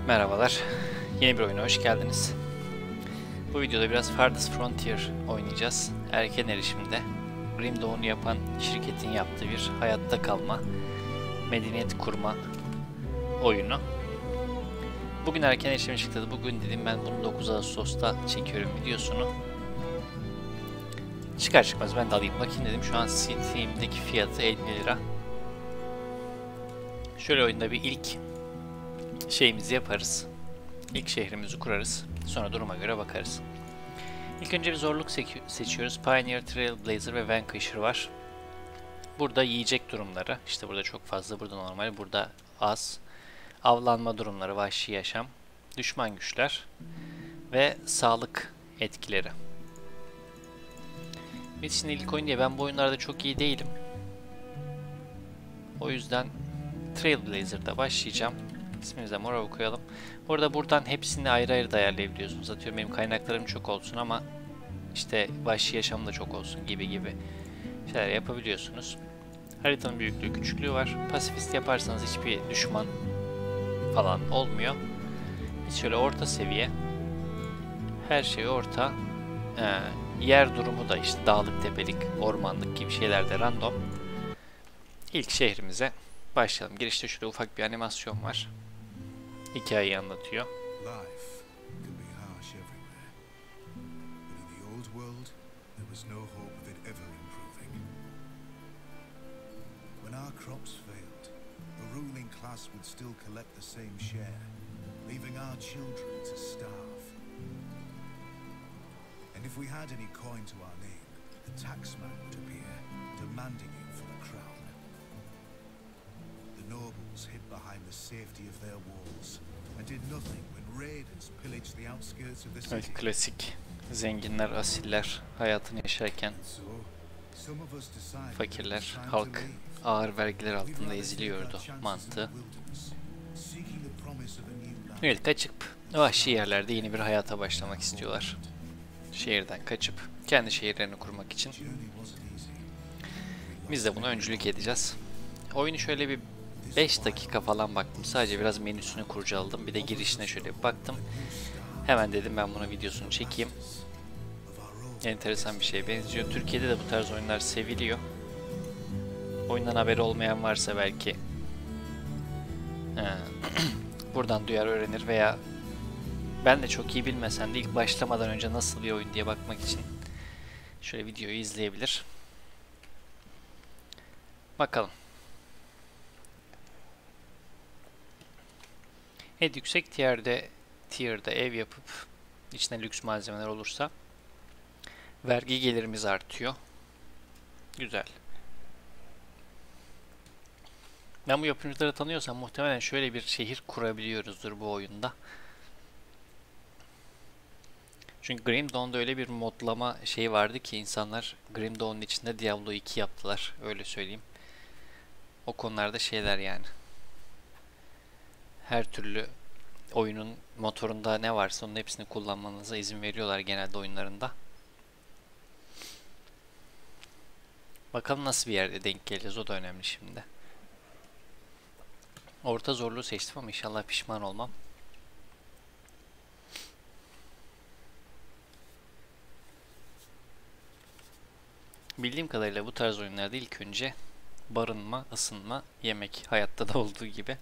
Merhabalar, yeni bir oyuna hoş geldiniz. Bu videoda biraz Farthest Frontier oynayacağız. Erken erişimde Grim Dawn'u yapan şirketin yaptığı bir hayatta kalma, medeniyet kurma oyunu. Bugün erken erişime çıktı. Bugün dedim ben bunu 9 Ağustos'ta çekiyorum videosunu. Çıkar çıkmaz ben de alayım bakayım dedim. Şu an Steam'deki fiyatı 50 lira. Şöyle oyunda bir ilk şeyimizi yaparız. İlk şehrimizi kurarız. Sonra duruma göre bakarız. İlk önce bir zorluk seçiyoruz. Pioneer, Trailblazer ve Vanquisher var. Burada yiyecek durumları. İşte burada çok fazla, burada normal, burada az. Avlanma durumları, vahşi yaşam, düşman güçler ve sağlık etkileri. Biz şimdi ilk oyun diye ben bu oyunlarda çok iyi değilim. O yüzden Trailblazer'da başlayacağım. İsmimize Morov koyalım. Buradan hepsini ayrı ayrı da ayarlayabiliyorsunuz. Atıyorum benim kaynaklarım çok olsun ama işte vahşi yaşam da çok olsun gibi şeyler yapabiliyorsunuz. Haritanın büyüklüğü, küçüklüğü var. Pasifist yaparsanız hiçbir düşman falan olmuyor. Biz şöyle orta seviye. Her şey orta. Yer durumu da işte dağlık, tepelik, ormanlık gibi şeylerde random. İlk şehrimize başlayalım. Girişte şurada ufak bir animasyon var. Hikayeyi anlatıyor. Crops failed, the ruling class would still collect the same share, leaving our children to starve. And if we had any coin to our name, the taxman would appear, demanding it for the crown. The nobles hid behind the safety of their walls and did nothing when raiders pillaged the outskirts of the city. Evet, klasik. Zenginler, asiller hayatını yaşarken fakirler, halk ağır vergiler altında eziliyordu mantığı. Evet, kaçıp vahşi yerlerde yeni bir hayata başlamak istiyorlar. Şehirden kaçıp kendi şehirlerini kurmak için. Biz de buna öncülük edeceğiz. Oyunu şöyle bir 5 dakika falan baktım. Sadece biraz menüsünü kurcaladım. Bir de girişine şöyle bir baktım. Hemen dedim ben buna videosunu çekeyim. Enteresan bir şeye benziyor. Türkiye'de de bu tarz oyunlar seviliyor. Oyundan haberi olmayan varsa belki buradan duyar öğrenir veya ben de çok iyi bilmesem de ilk başlamadan önce nasıl bir oyun diye bakmak için şöyle videoyu izleyebilir. Bakalım. Evet, yüksek tier'da ev yapıp içine lüks malzemeler olursa vergi gelirimiz artıyor. Güzel. Ben bu yapımcıları tanıyorsam muhtemelen şöyle bir şehir kurabiliyoruzdur bu oyunda. Çünkü Grim Dawn'da öyle bir modlama şeyi vardı ki insanlar Grim Dawn'un içinde Diablo 2 yaptılar. Öyle söyleyeyim. O konularda şeyler yani. Her türlü oyunun motorunda ne varsa onun hepsini kullanmanıza izin veriyorlar genelde oyunlarında. Bakalım nasıl bir yerde denk geleceğiz, o da önemli şimdi. Orta zorluğu seçtim ama inşallah pişman olmam. Bildiğim kadarıyla bu tarz oyunlarda ilk önce barınma, ısınma, yemek, hayatta da olduğu gibi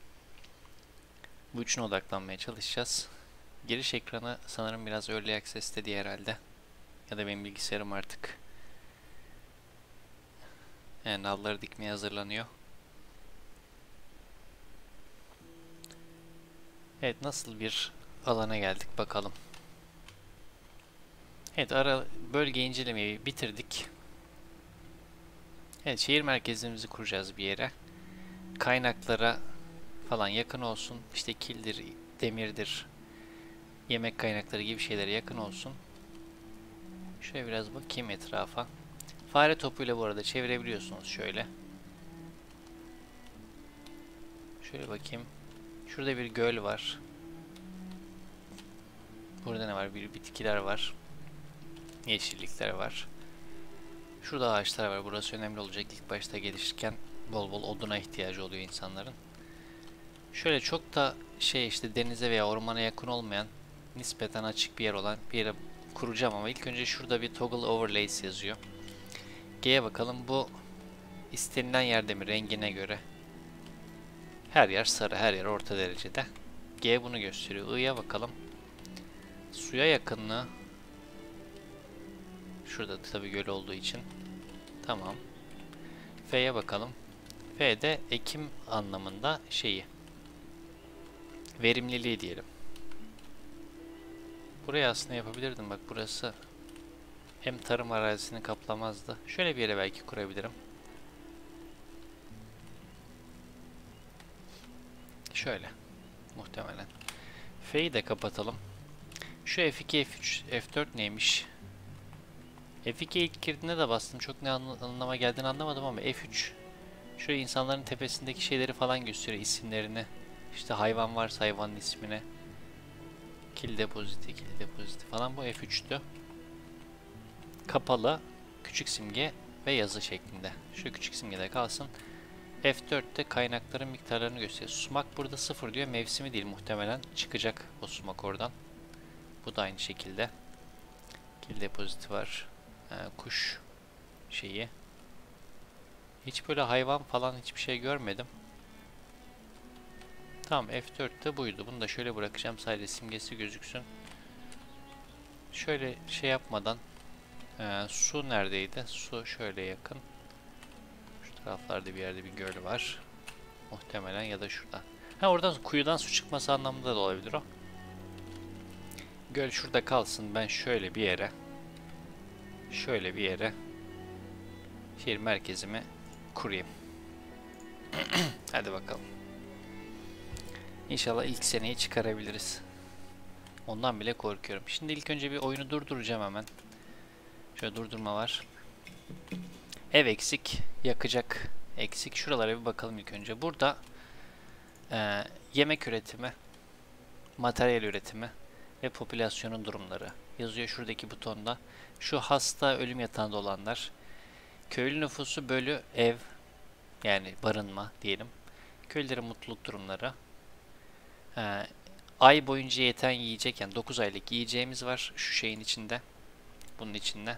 bu üçüne odaklanmaya çalışacağız. Giriş ekranı sanırım biraz Early Access'te diye herhalde. Ya da benim bilgisayarım artık nalları dikmeye hazırlanıyor. Evet, nasıl bir alana geldik bakalım. Evet, bölge incelemeyi bitirdik. Evet, şehir merkezimizi kuracağız bir yere. Kaynaklara falan yakın olsun. İşte kildir, demirdir, yemek kaynakları gibi şeylere yakın olsun. Şöyle biraz bakayım etrafa. Fare topuyla bu arada çevirebiliyorsunuz şöyle. Şöyle bakayım. Şurada bir göl var. Burada ne var? Bir bitkiler var. Yeşillikler var. Şurada ağaçlar var. Burası önemli olacak. İlk başta gelişirken bol bol oduna ihtiyacı oluyor insanların. Şöyle çok da şey işte denize veya ormana yakın olmayan nispeten açık bir yer olan bir yere kuracağım ama ilk önce şurada bir toggle overlays yazıyor. G'ye bakalım, bu istenilen yerde mi rengine göre? Her yer sarı, her yer orta derecede. G bunu gösteriyor. I'ya bakalım. Suya yakınlığı. Şurada tabii göl olduğu için. Tamam. F'ye bakalım. F de ekim anlamında şeyi. Verimliliği diyelim. Buraya aslında yapabilirdim. Bak burası hem tarım arazisini kaplamazdı. Şöyle bir yere belki kurabilirim. Şöyle. Muhtemelen. F'yi de kapatalım. Şu F2, F3, F4 neymiş? F2 ilk girdiğinde de bastım. Çok ne anlama geldiğini anlamadım ama F3 şöyle insanların tepesindeki şeyleri falan gösteriyor, isimlerini. İşte hayvan varsa hayvanın ismini. Kill depoziti, kill depoziti falan, bu F3'tü. Kapalı, küçük simge ve yazı şeklinde. Şu küçük simgede kalsın. F4'te kaynakların miktarlarını gösteriyor. Sumak burada 0 diyor. Mevsimi değil muhtemelen. Çıkacak o sumak oradan. Bu da aynı şekilde. Kill depoziti var. Kuş şeyi. Hiç böyle hayvan falan hiçbir şey görmedim. Tamam, F4'te buydu. Bunu da şöyle bırakacağım. Sadece simgesi gözüksün. Şöyle şey yapmadan su neredeydi? Su şöyle yakın. Şu taraflarda bir yerde bir göl var. Muhtemelen ya da şurada. Ha, oradan kuyudan su çıkması anlamında da olabilir o. Göl şurada kalsın. Ben şöyle bir yere şehir merkezimi kurayım. Hadi bakalım. İnşallah ilk seneyi çıkarabiliriz. Ondan bile korkuyorum. Şimdi ilk önce bir oyunu durduracağım hemen. Şöyle durdurma var. Ev eksik, yakacak eksik. Şuralara bir bakalım ilk önce. Burada yemek üretimi, materyal üretimi ve popülasyonun durumları yazıyor şuradaki butonda. Şu hasta, ölüm yatağında olanlar. Köylü nüfusu bölü ev, yani barınma diyelim. Köylülerin mutluluk durumları. Ay boyunca yeten yiyecek, yani 9 aylık yiyeceğimiz var şu şeyin içinde. Bunun içinde.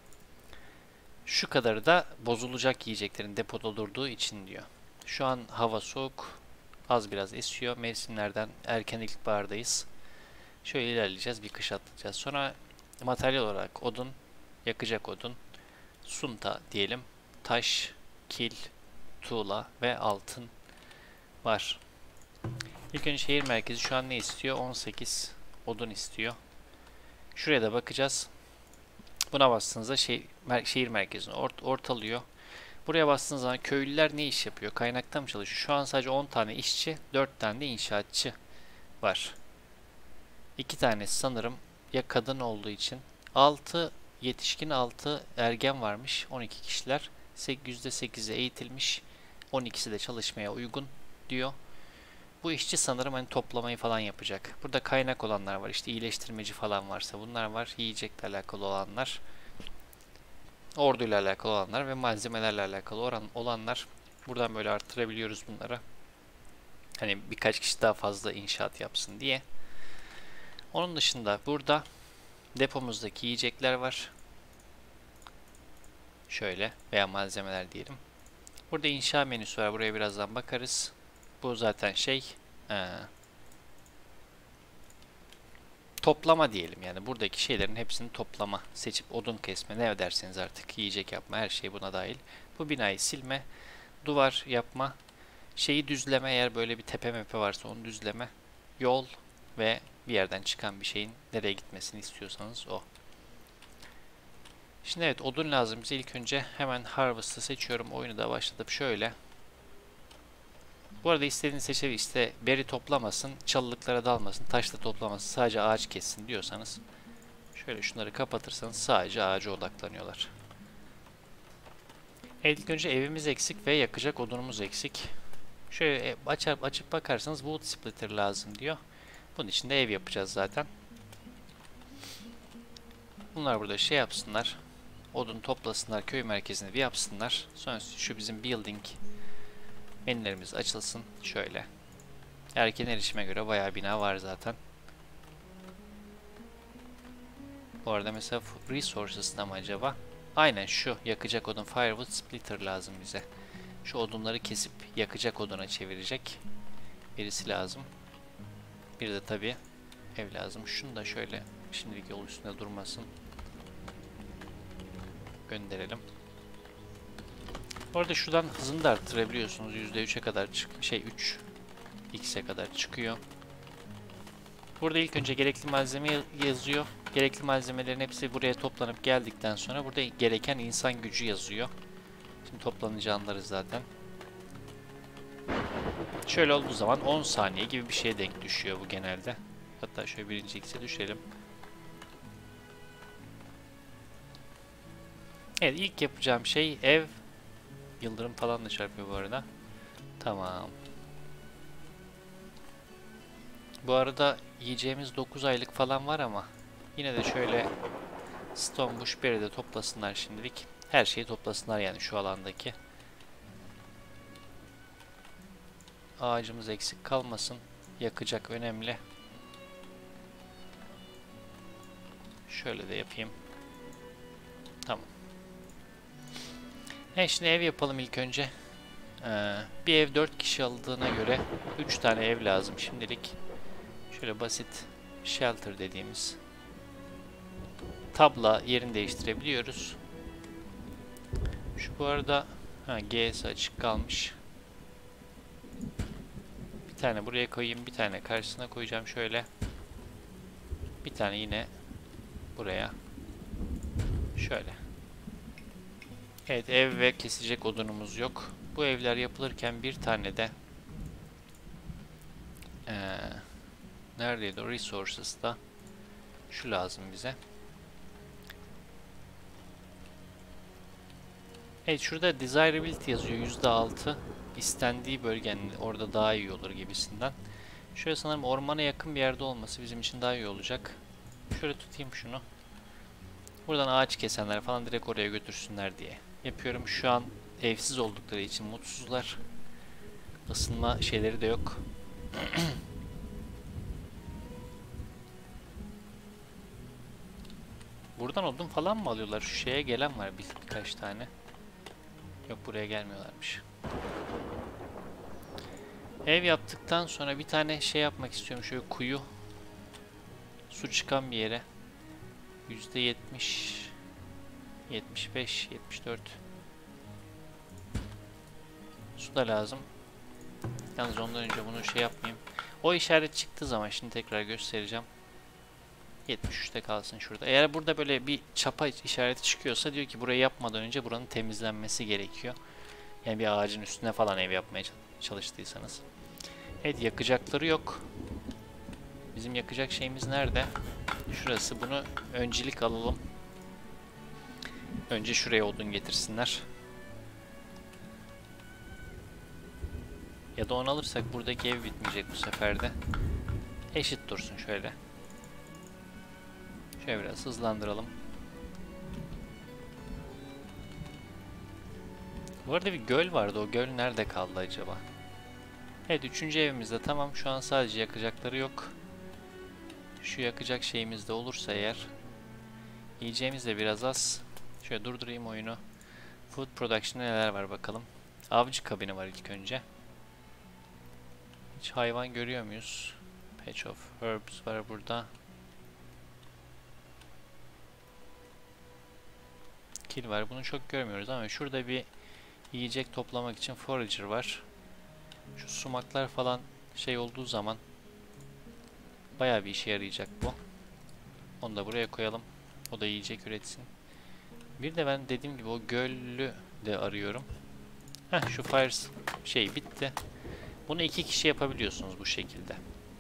Şu kadarı da bozulacak yiyeceklerin depoda durduğu için diyor. Şu an hava soğuk. Az biraz esiyor. Mevsimlerden erken ilkbahardayız. Şöyle ilerleyeceğiz. Bir kış atlayacağız. Sonra materyal olarak odun, yakacak odun, sunta diyelim, taş, kil, tuğla ve altın var. İlk önce şehir merkezi şu an ne istiyor? 18 odun istiyor. Şuraya da bakacağız. Buna bastığınızda şehir merkezini ortalıyor. Buraya bastığınız zaman köylüler ne iş yapıyor? Kaynakta mı çalışıyor? Şu an sadece 10 tane işçi, 4 tane de inşaatçı var. 2 tanesi sanırım ya kadın olduğu için. 6 yetişkin, 6 ergen varmış. 12 kişiler. %8'i eğitilmiş. 12'si de çalışmaya uygun diyor. Bu işçi sanırım hani toplamayı falan yapacak. Burada kaynak olanlar var. İşte iyileştirmeci falan varsa bunlar var. Yiyecekle alakalı olanlar. Orduyla alakalı olanlar ve malzemelerle alakalı olanlar. Buradan böyle arttırabiliyoruz bunları. Hani birkaç kişi daha fazla inşaat yapsın diye. Onun dışında burada depomuzdaki yiyecekler var. Şöyle, veya malzemeler diyelim. Burada inşa menüsü var. Buraya birazdan bakarız. Bu zaten toplama diyelim. Yani buradaki şeylerin hepsini toplama. Seçip odun kesme, ne derseniz artık, yiyecek yapma, her şey buna dahil. Bu binayı silme, duvar yapma, şeyi düzleme, eğer böyle bir tepe mepe varsa onu düzleme, yol ve bir yerden çıkan bir şeyin nereye gitmesini istiyorsanız o. Şimdi evet, odun lazım bize. İlk önce hemen Harvest'ı seçiyorum. Oyunu da başlatıp şöyle. Bu arada istediğiniz seçeneği, işte beri toplamasın, çalılıklara dalmasın, taş da toplamasın, sadece ağaç kessin diyorsanız şöyle şunları kapatırsanız sadece ağaca odaklanıyorlar. Evet, ilk önce evimiz eksik ve yakacak odunumuz eksik. Şöyle açıp bakarsanız wood splitter lazım diyor. Bunun için de ev yapacağız zaten. Bunlar burada şey yapsınlar. Odun toplasınlar, köy merkezini bir yapsınlar. Sonra şu bizim building menülerimiz açılsın. Şöyle. Erken erişime göre bayağı bina var zaten. Bu arada mesela Resources'da mı acaba? Aynen şu yakacak odun Firewood Splitter lazım bize. Şu odunları kesip yakacak oduna çevirecek birisi lazım. Bir de tabii ev lazım. Şunu da şöyle şimdilik yol üstünde durmasın. Gönderelim. Orada şuradan hızını da arttırabiliyorsunuz. %3'e kadar şey 3x'e kadar çıkıyor. Burada ilk önce gerekli malzeme yazıyor. Gerekli malzemelerin hepsi buraya toplanıp geldikten sonra burada gereken insan gücü yazıyor. Şimdi toplanınca anlarız zaten. Şöyle olduğu zaman 10 saniye gibi bir şeye denk düşüyor bu genelde. Hatta şöyle birinci x'e düşelim. Evet, ilk yapacağım şey ev. Yıldırım falan da çarpıyor bu arada. Tamam. Bu arada yiyeceğimiz 9 aylık falan var ama yine de şöyle Stone Bush Berry de toplasınlar şimdilik. Her şeyi toplasınlar yani şu alandaki. Ağacımız eksik kalmasın. Yakacak önemli. Şöyle de yapayım. Tamam. Şimdi ev yapalım ilk önce. Bir ev 4 kişi aldığına göre 3 tane ev lazım şimdilik. Şöyle basit shelter dediğimiz tabla yerini değiştirebiliyoruz. Şu bu arada G'si açık kalmış. Bir tane buraya koyayım, bir tane karşısına koyacağım şöyle. Bir tane yine buraya. Şöyle. Evet, ev ve kesecek odunumuz yok. Bu evler yapılırken bir tane de neredeydi o Resources'ta şu lazım bize. Evet, şurada desirability yazıyor %6. İstendiği bölgenin orada daha iyi olur gibisinden. Şöyle sanırım ormana yakın bir yerde olması bizim için daha iyi olacak. Şöyle tutayım şunu. Buradan ağaç kesenler falan direkt oraya götürsünler diye yapıyorum. Şu an evsiz oldukları için mutsuzlar. Isınma şeyleri de yok. Buradan odun falan mı alıyorlar? Şu şeye gelen var birkaç tane. Yok, buraya gelmiyorlarmış. Ev yaptıktan sonra bir tane şey yapmak istiyorum. Şöyle kuyu. Su çıkan bir yere. %70, 75, 74. Su da lazım. Yalnız ondan önce bunu şey yapmayayım. O işaret çıktığı zaman şimdi tekrar göstereceğim. 73'te kalsın şurada. Eğer burada böyle bir çapa işareti çıkıyorsa diyor ki burayı yapmadan önce buranın temizlenmesi gerekiyor. Yani bir ağacın üstüne falan ev yapmaya çalıştıysanız. Evet, yakacakları yok. Bizim yakacak şeyimiz nerede? Şurası. Bunu öncelik alalım. Önce şuraya odun getirsinler. Ya da onu alırsak buradaki ev bitmeyecek bu sefer de. Eşit dursun şöyle. Şöyle biraz hızlandıralım. Bu arada bir göl vardı. O göl nerede kaldı acaba? Evet, 3. evimizde tamam. Şu an sadece yakacakları yok. Şu yakacak şeyimiz de olursa eğer. Yiyeceğimiz de biraz az. Şöyle durdurayım oyunu. Food Production'da neler var bakalım. Avcı kabini var ilk önce. Hiç hayvan görüyor muyuz? Patch of Herbs var burada. Kill var. Bunu çok görmüyoruz ama şurada bir yiyecek toplamak için Forager var. Şu sumaklar falan şey olduğu zaman bayağı bir işe yarayacak bu. Onu da buraya koyalım. O da yiyecek üretsin. Bir de ben dediğim gibi o göllü de arıyorum. Şu fires şey bitti. Bunu 2 kişi yapabiliyorsunuz bu şekilde.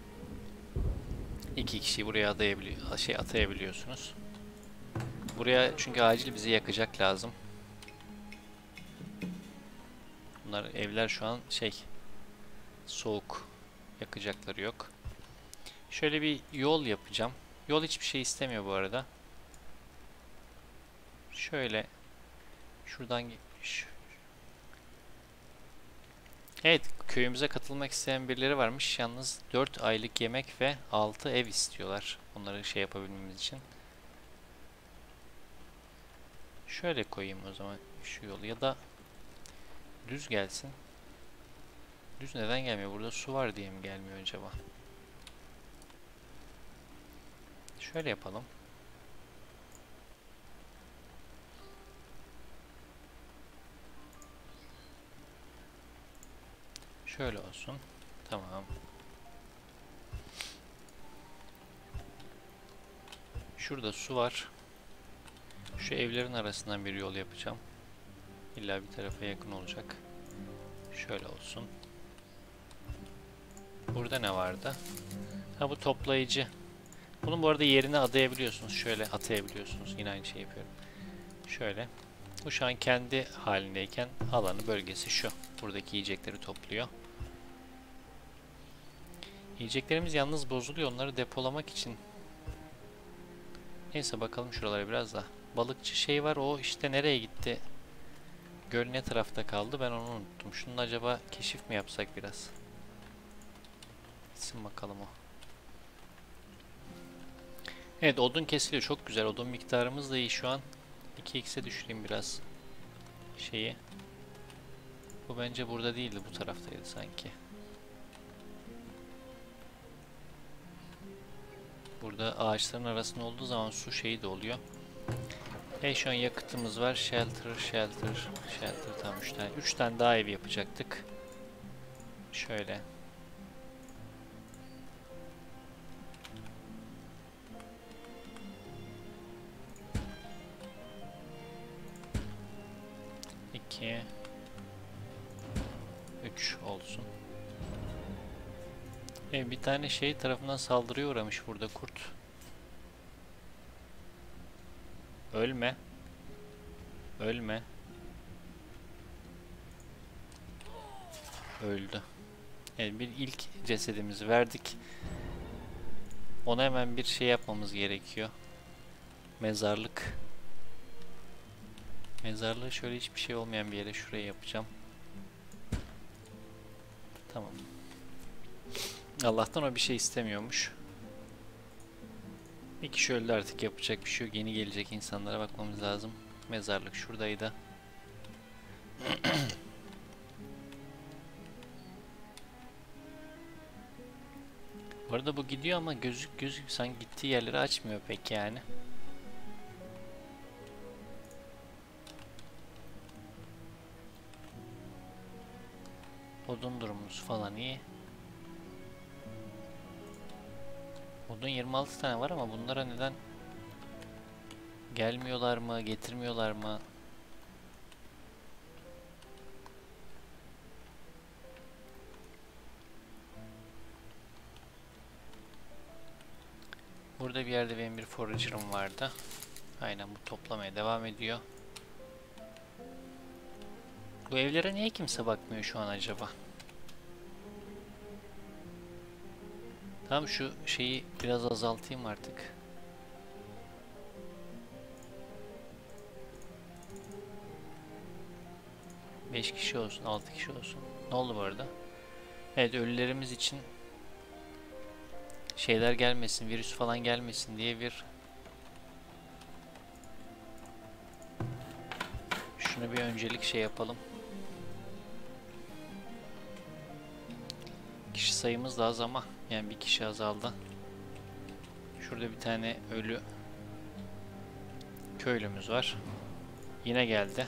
2 kişiyi buraya atayabiliyorsunuz. Buraya çünkü acil bizi yakacak lazım. Bunlar evler şu an soğuk. Yakacakları yok. Şöyle bir yol yapacağım. Yol hiçbir şey istemiyor bu arada. Şöyle şuradan evet, köyümüze katılmak isteyen birileri varmış. Yalnız 4 aylık yemek ve 6 ev istiyorlar. Onları şey yapabilmemiz için. Şöyle koyayım o zaman şu yolu ya da düz gelsin. Düz neden gelmiyor? Burada su var diye mi gelmiyor acaba? Şöyle yapalım. Şöyle olsun. Tamam. Şurada su var. Şu evlerin arasından bir yol yapacağım. İlla bir tarafa yakın olacak. Şöyle olsun. Burada ne vardı? Ha, bu toplayıcı. Bunun bu arada yerine adayabiliyorsunuz. Şöyle atayabiliyorsunuz. Yine aynı şey yapıyorum. Şöyle. Bu şu an kendi halindeyken alanı, bölgesi şu. Buradaki yiyecekleri topluyor. Yiyeceklerimiz yalnız bozuluyor. Onları depolamak için. Neyse bakalım şuralara biraz da. Balıkçı şey var. O işte nereye gitti? Göl ne tarafta kaldı? Ben onu unuttum. Şunun acaba keşif mi yapsak biraz? Gitsin bakalım o. Evet, odun kesiliyor. Çok güzel. Odun miktarımız da iyi şu an. 2x'e düşüreyim biraz şeyi. Bu bence burada değildi. Bu taraftaydı sanki. Burada ağaçların arasında olduğu zaman su şeyi de oluyor. Şu an yakıtımız var. Shelter, shelter, shelter. Tam 3 tane. 3 tane daha ev yapacaktık. Şöyle. İki. 3 olsun. Bir tane şey tarafından saldırıya uğramış burada kurt. Ölme. Ölme. Öldü. Evet, bir ilk cesedimizi verdik. Ona hemen bir şey yapmamız gerekiyor. Mezarlık. Mezarlığı şöyle hiçbir şey olmayan bir yere şuraya yapacağım. Tamam. Allah'tan o bir şey istemiyormuş. Bir kişi öldü, artık yapacak bir şey yok. Yeni gelecek insanlara bakmamız lazım. Mezarlık şuradaydı. Bu arada bu gidiyor ama gözük sanki gittiği yerleri açmıyor pek yani. Odun durumumuz falan iyi. Odun 26 tane var ama bunlara neden gelmiyorlar mı, getirmiyorlar mı? Burada bir yerde benim bir forager'ım vardı. Aynen, bu toplamaya devam ediyor. Bu evlere niye kimse bakmıyor şu an acaba? Tamam, şu şeyi biraz azaltayım artık. Beş kişi olsun, 6 kişi olsun. Ne oldu bu arada? Evet, ölülerimiz için şeyler gelmesin, virüs falan gelmesin diye bir... Şunu bir öncelik şey yapalım. Kişi sayımız da az ama yani bir kişi azaldı. Şurada bir tane ölü köylümüz var. Yine geldi.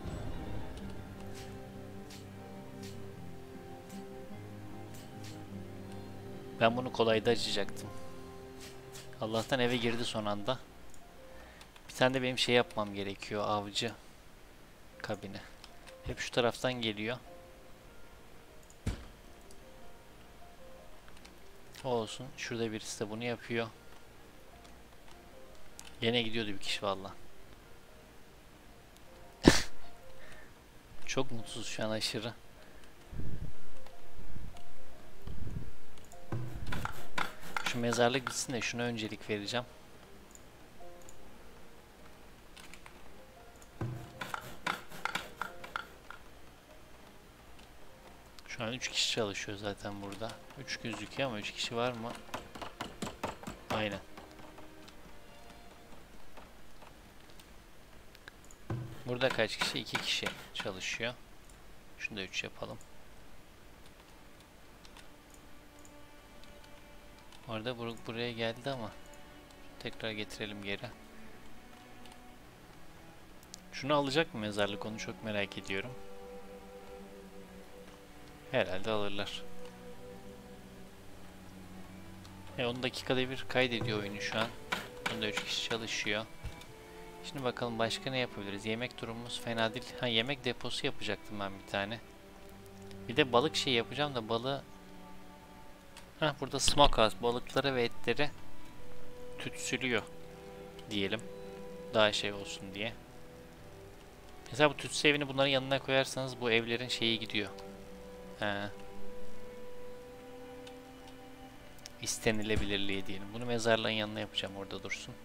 Ben bunu kolayda açacaktım. Allah'tan eve girdi son anda. Bir tane de benim şey yapmam gerekiyor, avcı kabini. Hep şu taraftan geliyor. O olsun. Şurada birisi de bunu yapıyor. Yine gidiyordu bir kişi valla. Çok mutsuz şu an, aşırı. Şu mezarlık bitsin de şuna öncelik vereceğim. Şu an an 3 kişi çalışıyor zaten burada. 3 gözüküyor ama 3 kişi var mı? Aynen. Burada kaç kişi? 2 kişi çalışıyor. Şunu da 3 yapalım. Orada buraya geldi ama tekrar getirelim geri. Şunu alacak mı mezarlık, onu çok merak ediyorum. Herhalde alırlar. 10 dakikada bir kaydediyor oyunu şu an. Bunda 3 kişi çalışıyor. Şimdi bakalım başka ne yapabiliriz? Yemek durumumuz fena değil. Ha, yemek deposu yapacaktım ben bir tane. Bir de balık şey yapacağım da balığı... Hah, burada smokehouse, balıkları ve etleri tütsülüyor diyelim. Daha şey olsun diye. Mesela bu tütsü evini bunların yanına koyarsanız bu evlerin şeyi gidiyor. İstenilebilirliği diyelim. Bunu mezarlığın yanına yapacağım, orada dursun.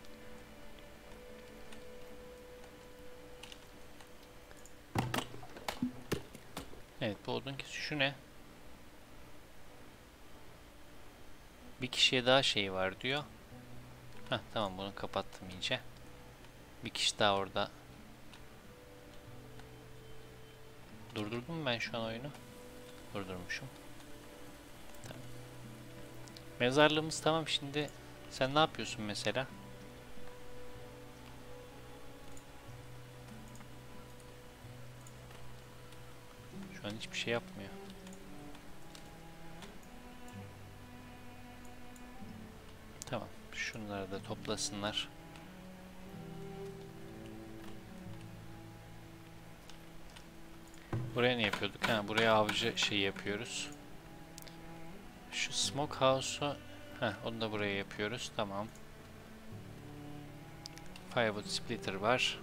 Evet, bu odun kesici. Şu ne? Bir kişiye daha şey var diyor. Heh, tamam, bunu kapattım iyice. Bir kişi daha orada. Durdurdum mu ben şu an oyunu? Durdurmuşum. Tamam. Mezarlığımız tamam. Şimdi sen ne yapıyorsun mesela? Şu an hiçbir şey yapmıyor. Tamam. Şunları da toplasınlar. Buraya ne yapıyorduk? Ha, buraya avcı şey yapıyoruz. Şu smokehouse'u, onu da buraya yapıyoruz. Tamam. Firewood splitter var.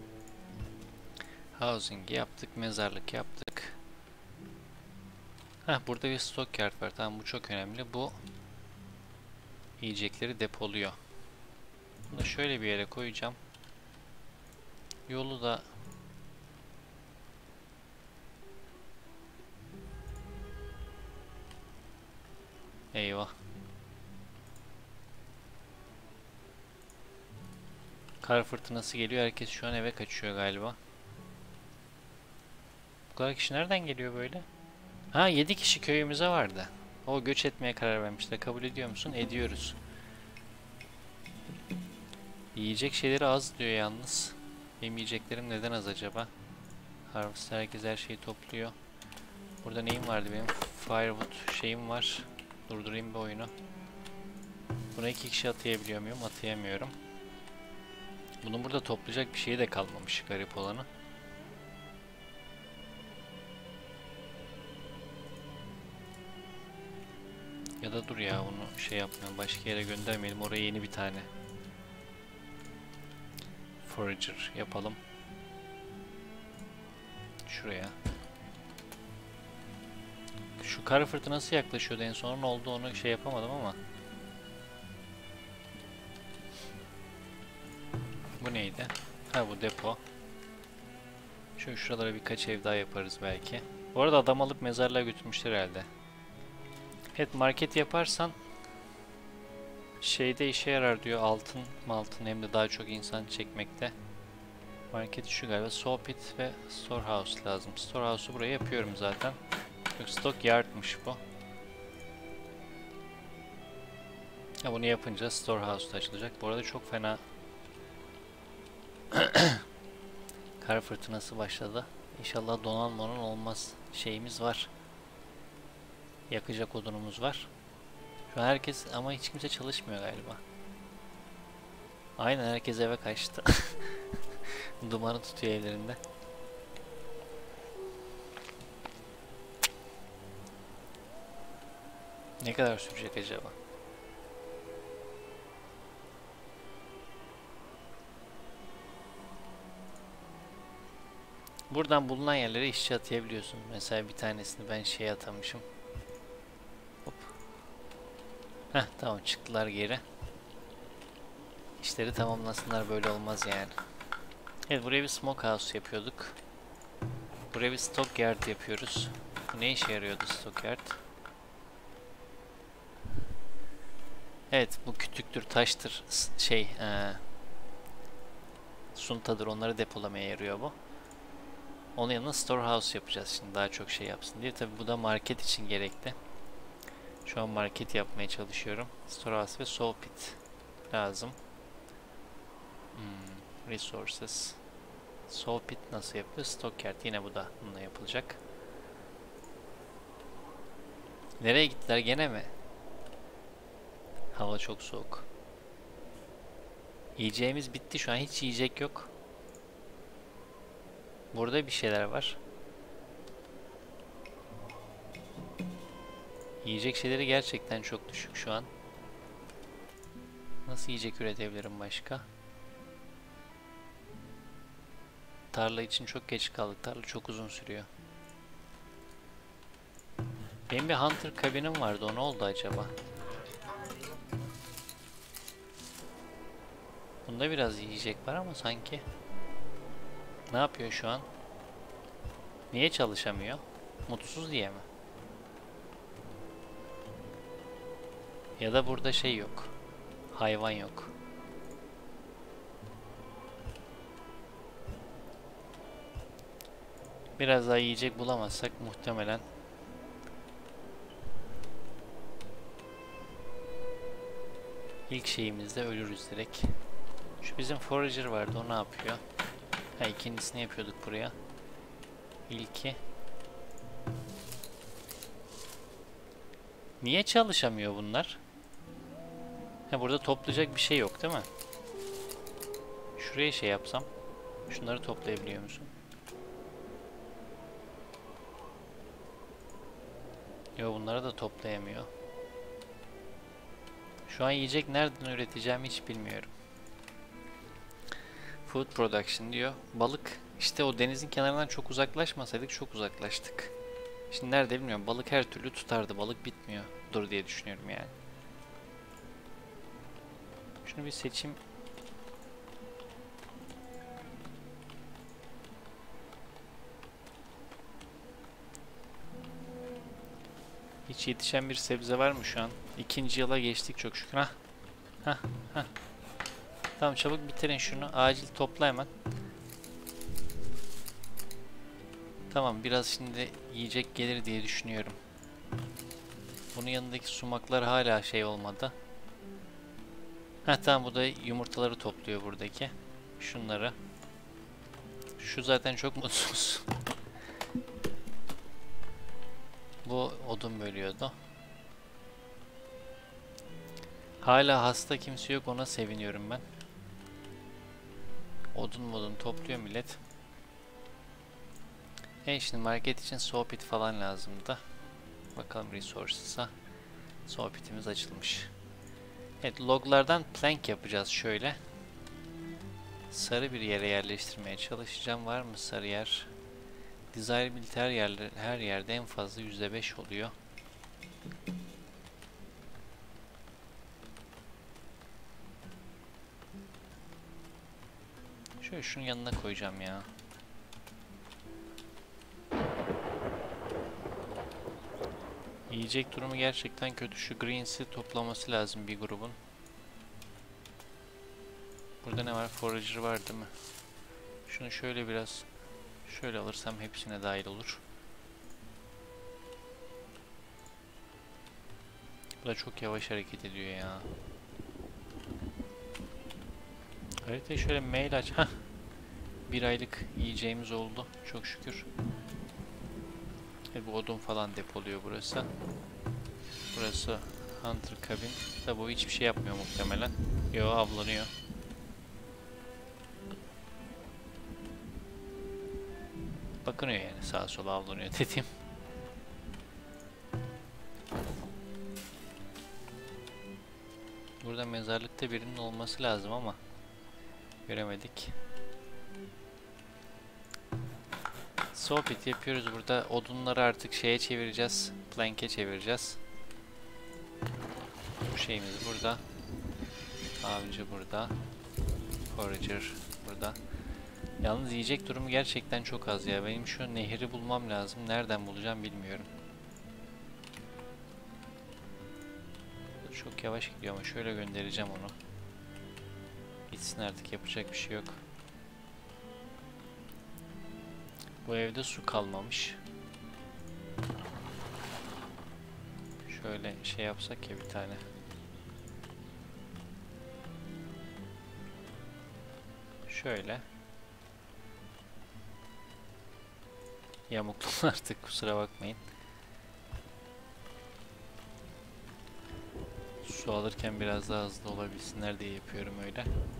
Housing yaptık, mezarlık yaptık. Burada bir stockyard var. Tamam, bu çok önemli. Bu yiyecekleri depoluyor. Bunu da şöyle bir yere koyacağım. Yolu da eyvah. Kar fırtınası geliyor. Herkes şu an eve kaçıyor galiba. Bu kadar kişi nereden geliyor böyle? Ha, 7 kişi köyümüze vardı. O göç etmeye karar vermişler. Kabul ediyor musun? Ediyoruz. Yiyecek şeyleri az diyor yalnız. Benim yiyeceklerim neden az acaba? Harvest, herkes her şeyi topluyor. Burada neyim vardı benim? Firewood şeyim var. Durdurayım bir oyunu. Buna 2 kişi atayabiliyor muyum? Atayamıyorum. Bunun burada toplayacak bir şey de kalmamış, garip olanı. Ya da dur ya, onu şey yapmayalım, başka yere göndermeyelim, oraya yeni bir tane forager yapalım. Şuraya. Şu kar fırtınası yaklaşıyordu, en son ne oldu onu şey yapamadım ama. Bu neydi? Ha, bu depo. Şuralara birkaç ev daha yaparız belki. Bu arada adam alıp mezarlığa götürmüşler herhalde. Evet, market yaparsan şeyde işe yarar diyor, altın hem de daha çok insan çekmekte. Market şu galiba, Sawpit ve Storehouse lazım. Storehouse'u buraya yapıyorum zaten. Yok, Stockyard'mış bu. Ya, bunu yapınca Storehouse da açılacak. Bu arada çok fena kar fırtınası başladı. İnşallah donan olmaz. Şeyimiz var. Yakacak odunumuz var. Şu an herkes, ama hiç kimse çalışmıyor galiba. Aynen, herkes eve kaçtı. Dumanı tutuyor evlerinde. Ne kadar sürecek acaba? Buradan bulunan yerlere işçi atayabiliyorsun. Mesela bir tanesini ben şeye atamışım. Hop. Heh, tamam, çıktılar geri. İşleri tamamlasınlar, böyle olmaz yani. Evet, buraya bir smokehouse yapıyorduk. Buraya bir stockyard yapıyoruz. Bu ne işe yarıyordu Stockyard? Evet, bu kütüktür, taştır, suntadır, onları depolamaya yarıyor bu. Onun yanına storehouse yapacağız şimdi, daha çok şey yapsın diye. Tabi bu da market için gerekli. Şu an market yapmaya çalışıyorum. Storehouse ve saw pit lazım. Resources. Saw pit nasıl yapıyor? Stockyard, yine bu da bununla yapılacak. Nereye gittiler gene mi? Hava çok soğuk. Yiyeceğimiz bitti, şu an hiç yiyecek yok. Burada bir şeyler var. Yiyecek şeyleri gerçekten çok düşük şu an. Nasıl yiyecek üretebilirim başka? Tarla için çok geç kaldık. Tarla çok uzun sürüyor. Benim bir Hunter kabinim vardı. O ne oldu acaba? Bunda biraz yiyecek var ama sanki. Ne yapıyor şu an? Niye çalışamıyor? Mutsuz diye mi? Ya da burada şey yok. Hayvan yok. Biraz daha yiyecek bulamazsak muhtemelen ilk şeyimizde ölürüz direkt. Şu bizim forager vardı, o ne yapıyor? Ha, ikincisini yapıyorduk buraya. İlki. Niye çalışamıyor bunlar? Ha, burada toplayacak bir şey yok değil mi? Şuraya şey yapsam. Şunları toplayabiliyor musun? Yok, bunları da toplayamıyor. Şu an yiyecek nereden üreteceğimi hiç bilmiyorum. Food production diyor. Balık. İşte o denizin kenarından çok uzaklaşmasaydık çok uzaklaştık. Şimdi nerede bilmiyorum. Balık her türlü tutardı. Balık bitmiyor. Dur diye düşünüyorum yani. Şunu bir seçeyim. Hiç yetişen bir sebze var mı şu an? İkinci yıla geçtik çok şükür. Hah. Hah. Hah. Tamam, çabuk bitirin şunu. Acil topla hemen. Tamam, biraz şimdi yiyecek gelir diye düşünüyorum. Bunun yanındaki sumaklar hala şey olmadı. Heh, tamam, bu da yumurtaları topluyor buradaki. Şunları. Şu zaten çok mutsuz. Bu odun bölüyordu. Hala hasta kimse yok, ona seviniyorum ben. Odun topluyor millet. Şimdi market için sohbet falan lazımdı. Bakalım resources'a. Sohbetimiz açılmış. Evet, loglardan plank yapacağız şöyle. Sarı bir yere yerleştirmeye çalışacağım. Var mı sarı yer? Desirability her yerde en fazla %5 oluyor. Şöyle şunun yanına koyacağım ya. Yiyecek durumu gerçekten kötü. Şu greens'i toplaması lazım bir grubun. Burada ne var? Forager var değil mi? Şunu şöyle biraz şöyle alırsam hepsine dahil olur. Bu da çok yavaş hareket ediyor ya. Haritayı şöyle mail aç. Hah. Bir aylık yiyeceğimiz oldu. Çok şükür. Bu odun falan depoluyor burası. Burası Hunter Cabin. Tabi bu hiçbir şey yapmıyor muhtemelen. Yo, avlanıyor. Bakınıyor yani, sağa sola avlanıyor dediğim. Burada mezarlıkta birinin olması lazım ama göremedik. Sohbet yapıyoruz burada. Odunları artık şeye çevireceğiz. Plank'e çevireceğiz. Bu şeyimiz burada. Avcı burada. Forager burada. Yalnız yiyecek durumu gerçekten çok az ya. Benim şu nehri bulmam lazım. Nereden bulacağım bilmiyorum. Çok yavaş gidiyor ama şöyle göndereceğim onu. Gitsin artık, yapacak bir şey yok. Bu evde su kalmamış. Şöyle şey yapsak ya bir tane. Şöyle. Yamuklu artık, kusura bakmayın. Su alırken biraz daha hızlı olabilsinler diye yapıyorum öyle.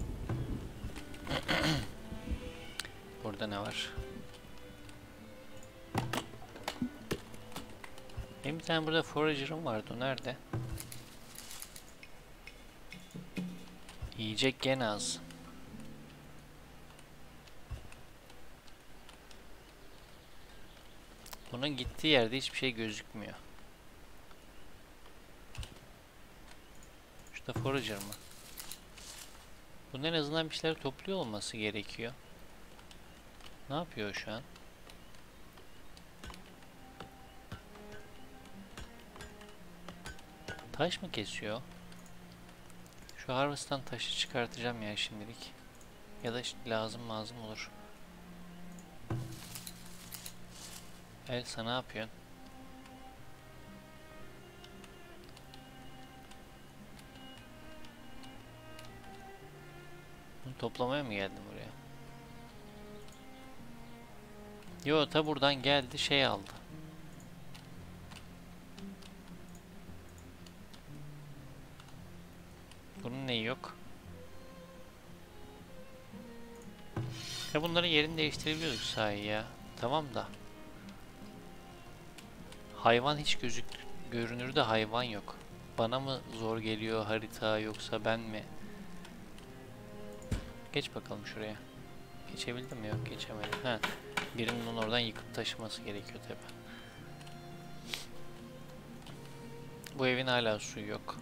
Burada ne var? Benim bir tane burada forager'ım vardı. O nerede? Yiyecek gene az. Bunun gittiği yerde hiçbir şey gözükmüyor. Şurada forager mı? Bunun en azından bir şeyler topluyor olması gerekiyor. Ne yapıyor şu an? Taş mı kesiyor? Şu harvest'tan taşı çıkartacağım ya şimdilik. Ya da lazım olur. Elsa ne yapıyorsun? Bunu toplamaya mı geldin buraya? Yo, ta buradan geldi, şey aldı. Bunun neyi yok? Ya bunların yerini değiştirebiliyorduk sahi ya. Tamam da. Hayvan hiç görünürde hayvan yok. Bana mı zor geliyor harita, yoksa ben mi? Geç bakalım şuraya. Geçebildim mi? Yok, geçemedim. Ha. Birinin onu oradan yıkıp taşıması gerekiyor tabi. Bu evin hala suyu yok.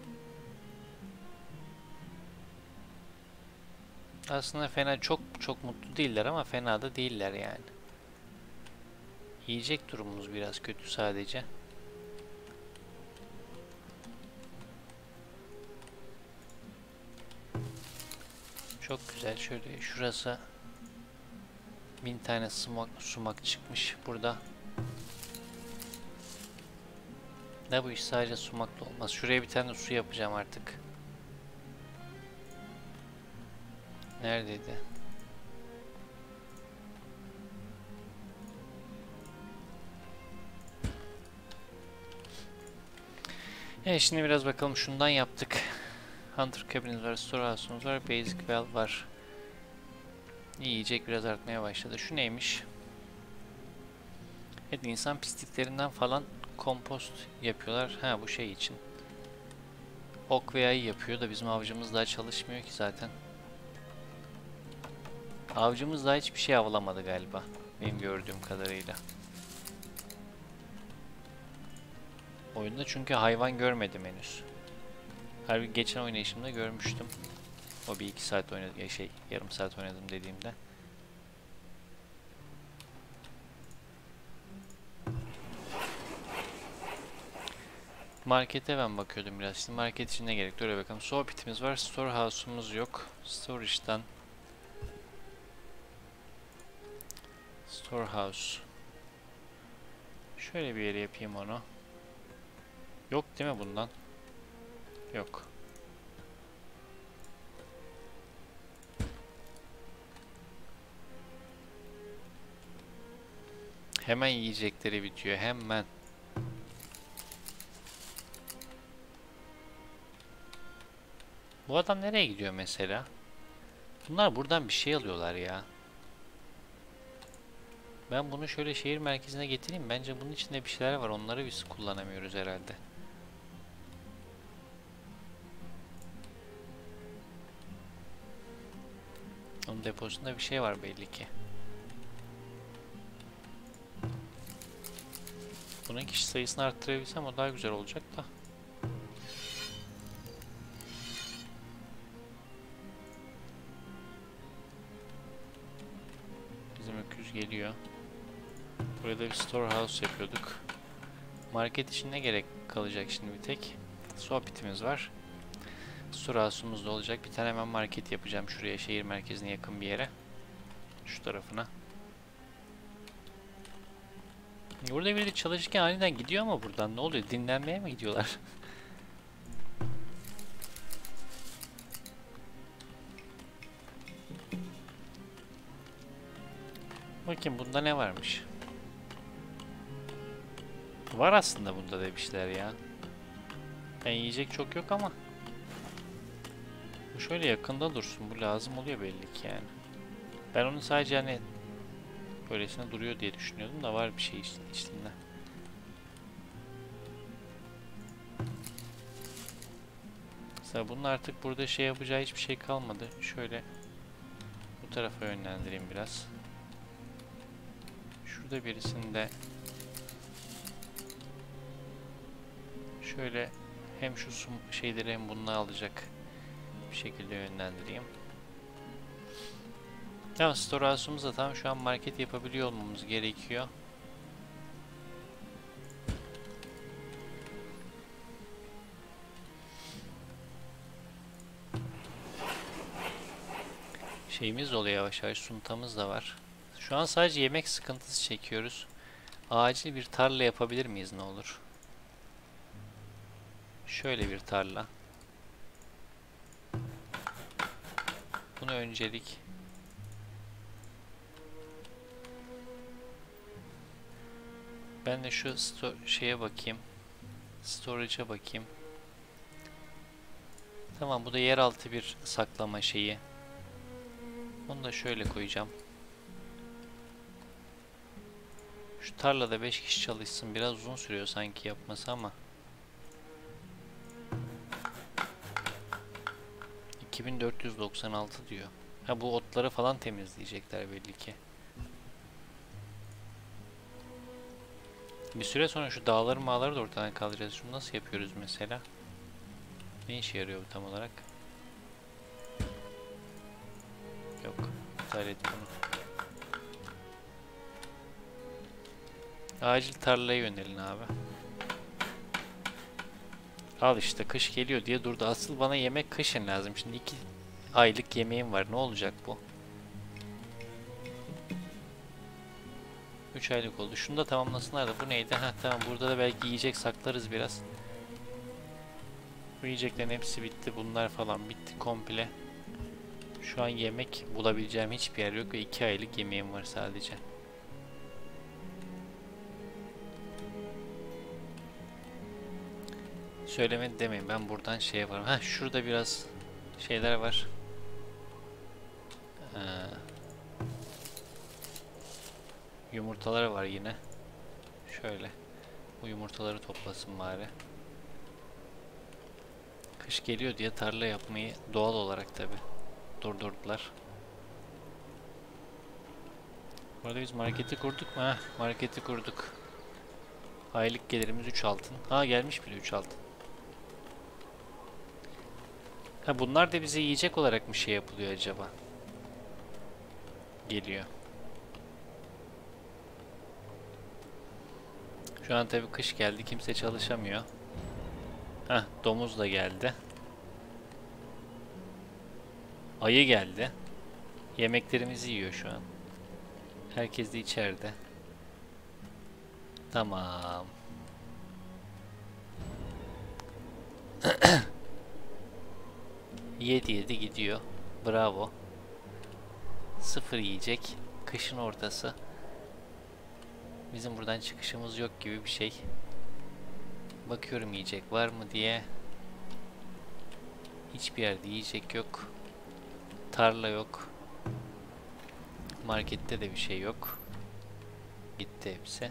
Aslında fena, çok mutlu değiller ama fena da değiller yani. Yiyecek durumumuz biraz kötü sadece. Çok güzel. Şöyle şurası 1000 tane sumak çıkmış burada. Ne bu iş sadece sumakla olmaz. Şuraya bir tane su yapacağım artık. Neredeydi? Evet, şimdi biraz bakalım, şundan yaptık. Hunter cabin'imiz var, storehouse'umuz var, basic well var. Yiyecek biraz artmaya başladı. Şu neymiş? Evet, insan pisliklerinden falan kompost yapıyorlar. Ha, bu şey için. Ok ve yay yapıyor da bizim avcımız daha çalışmıyor ki zaten. Avcımız daha hiçbir şey avlamadı galiba. Benim gördüğüm kadarıyla. Oyunda çünkü hayvan görmedim henüz. Halbuki geçen oynayışımda görmüştüm. O bir 2 saat oynadım ya, yarım saat oynadım dediğimde. Markete ben bakıyordum biraz. Şimdi market için ne gerekli öyle bakalım. Soğuk pitimiz var. Storehouse'umuz yok. Storage'dan. Storehouse. Şöyle bir yere yapayım onu. Yok değil mi bundan? Yok. Hemen yiyecekleri bitiyor. Hemen. Bu adam nereye gidiyor mesela? Bunlar buradan bir şey alıyorlar ya. Ben bunu şöyle şehir merkezine getireyim. Bence bunun içinde bir şeyler var. Onları biz kullanamıyoruz herhalde. Onun deposunda bir şey var belli ki. Bunun kişi sayısını arttırabilsem o daha güzel olacak da. geliyor. Burada bir storehouse yapıyorduk. Market için ne gerek kalacak şimdi bir tek? Sohbetimiz var. Storehouse'umuz da olacak. Bir tane hemen market yapacağım şuraya, şehir merkezine yakın bir yere. Şu tarafına. Burada biri çalışırken aniden gidiyor ama buradan ne oluyor? Dinlenmeye mi gidiyorlar? Bakayım bunda ne varmış? Var aslında bunda da bir şeyler ya. Yani yiyecek çok yok ama. Bu şöyle yakında dursun. Bu lazım oluyor belli ki yani. Ben onu sadece hani böylesine duruyor diye düşünüyordum da var bir şey içinde. Mesela bunun artık burada şey yapacağı hiçbir şey kalmadı. Şöyle bu tarafa yönlendireyim biraz. Şurada birisini de şöyle hem şu şeyleri hem bunu alacak bir şekilde yönlendireyim. Tamam, storehouse'umuzda tam şu an market yapabiliyor olmamız gerekiyor. Şeyimiz oluyor yavaş yavaş, suntamız da var. Şu an sadece yemek sıkıntısı çekiyoruz. Acil bir tarla yapabilir miyiz ne olur? Şöyle bir tarla. Bunu öncelik. Ben de şu şeye bakayım. Storage'a bakayım. Tamam, bu da yeraltı bir saklama şeyi. Bunu da şöyle koyacağım. Şu tarlada 5 kişi çalışsın. Biraz uzun sürüyor sanki yapması ama. 2496 diyor. Ha, bu otları falan temizleyecekler belli ki. Bir süre sonra şu dağları mağları da ortadan kaldıracağız. Şunu nasıl yapıyoruz mesela? Ne işe yarıyor bu tam olarak? Yok. İptal et bunu. Acil tarlaya yönelin abi. Al işte, kış geliyor diye durdu. Asıl bana yemek kışın lazım. Şimdi 2 aylık yemeğim var. Ne olacak bu? 3 aylık oldu. Şunu da tamamlasınlar da. Bu neydi? Ha tamam, burada da belki yiyecek saklarız biraz. Bu yiyeceklerin hepsi bitti. Bunlar falan bitti komple. Şu an yemek bulabileceğim hiçbir yer yok ve 2 aylık yemeğim var sadece. Söylemedi demeyin, ben buradan şey yaparım. Ha, şurada biraz şeyler var. Yumurtalar var yine. Şöyle. Bu yumurtaları toplasın bari. Kış geliyor diye tarla yapmayı doğal olarak tabi durdurdular. Bu arada biz marketi kurduk mu? Heh, marketi kurduk. Aylık gelirimiz 3 altın. Ha, gelmiş bile 3 altın. Ha, bunlar da bize yiyecek olarak mı şey yapılıyor acaba? Geliyor. Şu an tabi kış geldi, kimse çalışamıyor. Heh, domuz da geldi. Ayı geldi. Yemeklerimizi yiyor şu an. Herkes de içeride. Tamam. Yedi gidiyor. Bravo. 0 yiyecek. Kışın ortası. Bizim buradan çıkışımız yok gibi bir şey. Bakıyorum yiyecek var mı diye. Hiçbir yerde yiyecek yok. Tarla yok. Markette de bir şey yok. Gitti hepsi.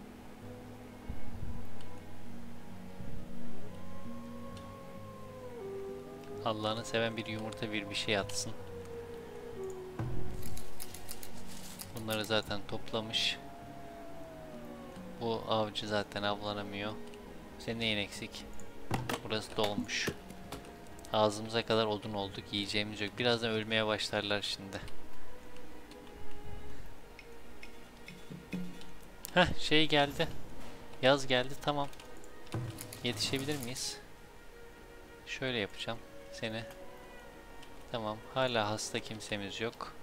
Allah'ını seven bir yumurta bir şey atsın. Bunları zaten toplamış. Bu avcı zaten avlanamıyor. Senin neyin eksik? Burası dolmuş. Ağzımıza kadar odun olduk. Yiyeceğimiz yok. Birazdan ölmeye başlarlar şimdi. Heh, şey geldi. Yaz geldi, tamam. Yetişebilir miyiz? Şöyle yapacağım seni. Tamam, hala hasta kimsemiz yok.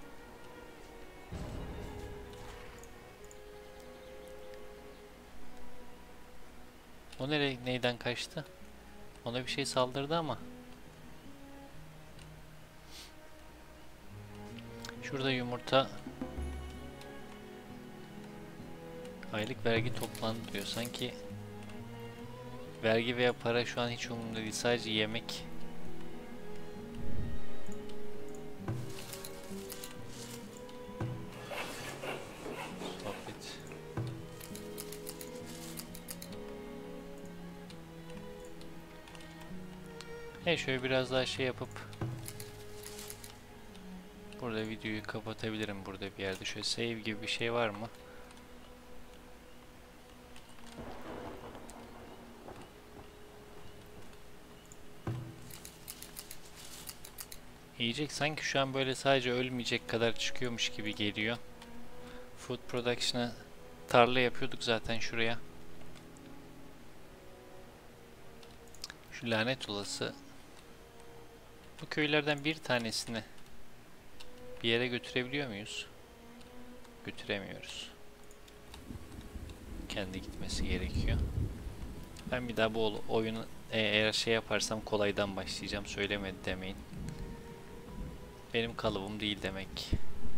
O neyden kaçtı? Ona bir şey saldırdı ama. Şurada yumurta. Aylık vergi toplandı diyor. Sanki vergi veya para şu an hiç umurumda değil. Sadece yemek. Sohbet. Şöyle biraz daha şey yapıp burada videoyu kapatabilirim burada bir yerde. Şöyle save gibi bir şey var mı? Yiyecek sanki şu an böyle sadece ölmeyecek kadar çıkıyormuş gibi geliyor. Food Production'a tarla yapıyorduk zaten şuraya. Şu lanet olası. Bu köylerden bir tanesini bir yere götürebiliyor muyuz? Götüremiyoruz. Kendi gitmesi gerekiyor. Ben bir daha bu oyunu eğer şey yaparsam kolaydan başlayacağım. Söylemedi demeyin. Benim kalıbım değil demek.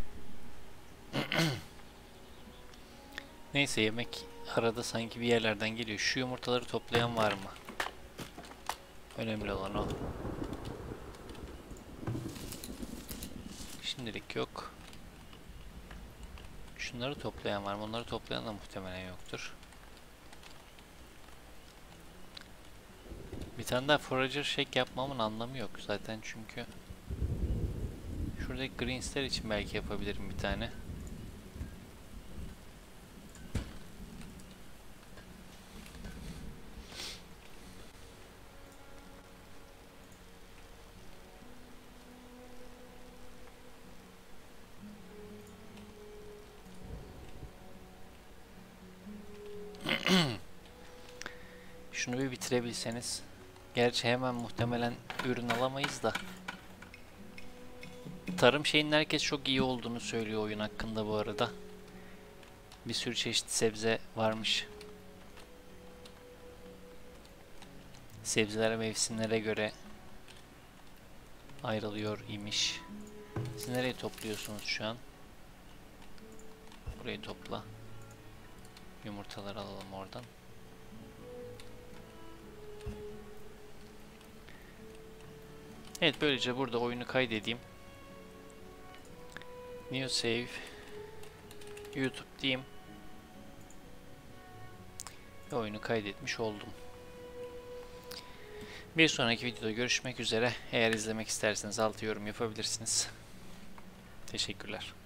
Neyse, yemek arada sanki bir yerlerden geliyor. Şu yumurtaları toplayan var mı? Önemli olan o. Şimdilik yok. Şunları toplayan var mı? Onları toplayan da muhtemelen yoktur. Bir tane daha forager shake yapmamın anlamı yok zaten çünkü şuradaki greensler için belki yapabilirim bir tane. Şunu bir bitirebilseniz. Gerçi hemen muhtemelen ürün alamayız da. Tarım şeyinin herkes çok iyi olduğunu söylüyor oyun hakkında bu arada. Bir sürü çeşit sebze varmış. Sebzeler mevsimlere göre ayrılıyor imiş. Siz nereye topluyorsunuz şu an? Burayı topla. Yumurtaları alalım oradan. Evet, böylece burada oyunu kaydedeyim. New save. YouTube diyeyim. Ve oyunu kaydetmiş oldum. Bir sonraki videoda görüşmek üzere. Eğer izlemek isterseniz altı yorum yapabilirsiniz. Teşekkürler.